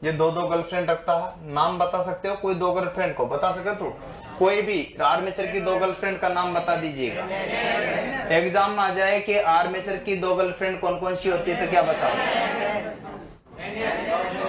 ये दो दो गर्लफ्रेंड रखता है, नाम बता सकते हो कोई दो गर्लफ्रेंड को? बता सके तो कोई भी आर्मेचर की दो गर्लफ्रेंड का नाम बता दीजिएगा। एग्जाम में आ जाए कि आर्मेचर की दो गर्लफ्रेंड कौन कौन सी होती है तो क्या बताओ?